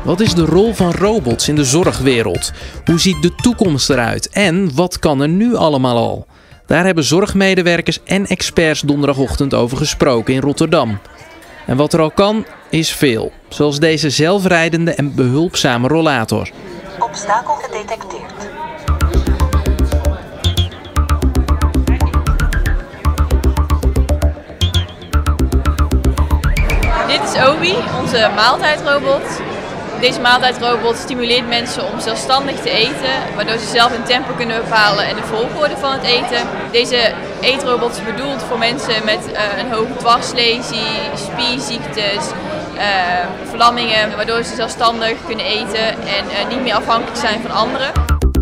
Wat is de rol van robots in de zorgwereld? Hoe ziet de toekomst eruit? En wat kan er nu allemaal al? Daar hebben zorgmedewerkers en experts donderdagochtend over gesproken in Rotterdam. En wat er al kan, is veel. Zoals deze zelfrijdende en behulpzame rollator. Obstakel gedetecteerd. Dit is Obi, onze maaltijdrobot. Deze maaltijdrobot stimuleert mensen om zelfstandig te eten, waardoor ze zelf een tempo kunnen bepalen en de volgorde van het eten. Deze eetrobot is bedoeld voor mensen met een hoge dwarslesie, spierziektes, verlammingen, waardoor ze zelfstandig kunnen eten en niet meer afhankelijk zijn van anderen.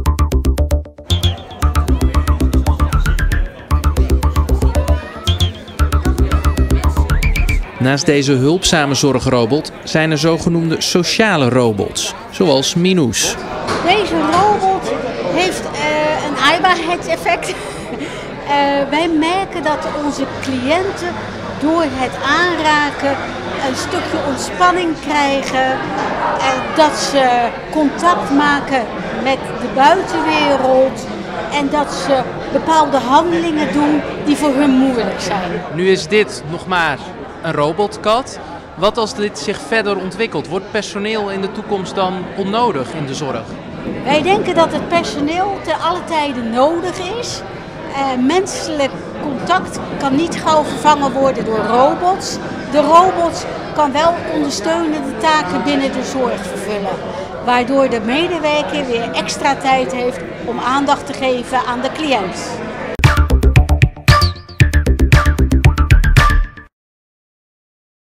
Naast deze hulpzame zorgrobot zijn er zogenoemde sociale robots, zoals Minoes. Deze robot heeft een aaibaarheidseffect. Wij merken dat onze cliënten door het aanraken een stukje ontspanning krijgen. Dat ze contact maken met de buitenwereld. En dat ze bepaalde handelingen doen die voor hun moeilijk zijn. Nu is dit nog maar een robotkat. Wat als dit zich verder ontwikkelt? Wordt personeel in de toekomst dan onnodig in de zorg? Wij denken dat het personeel te alle tijden nodig is. Menselijk contact kan niet gauw vervangen worden door robots. De robot kan wel ondersteunende taken binnen de zorg vervullen. Waardoor de medewerker weer extra tijd heeft om aandacht te geven aan de cliënt.